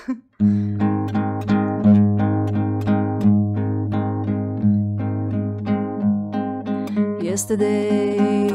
Yesterday,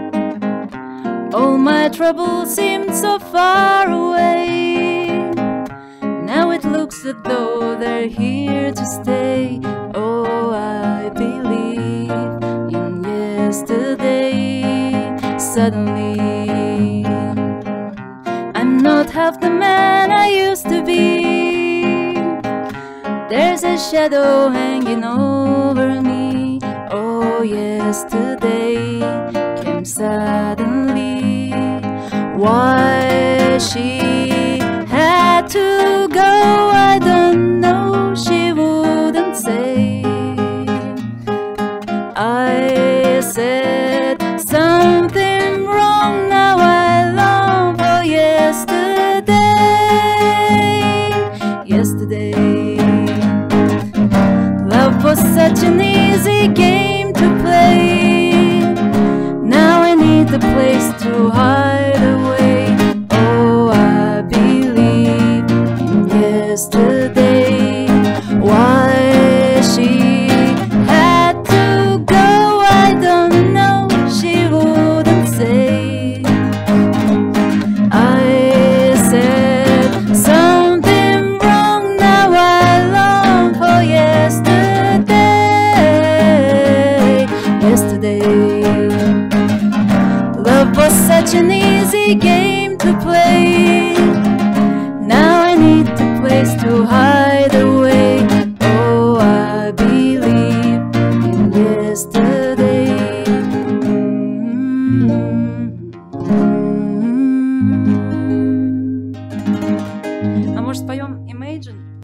all my troubles seemed so far away. Now it looks as though they're here to stay. Oh, I believe in yesterday. Suddenly, I'm not half the man I used to be. There's a shadow hanging over me. Oh, yesterday came suddenly. Why she had to go, I don't know, she wouldn't say. I said something wrong, now I long for yesterday. Yesterday, love was such an easy game to play. Now I need a place to hide away. Oh, I believe in yesterday. Why she had to go, I don't know, she wouldn't say. I said something wrong, now I long for yesterday. Yesterday, love was such an easy game to play. Now I need a place to hide away. Oh, I believe in yesterday. А может, споем Imagine?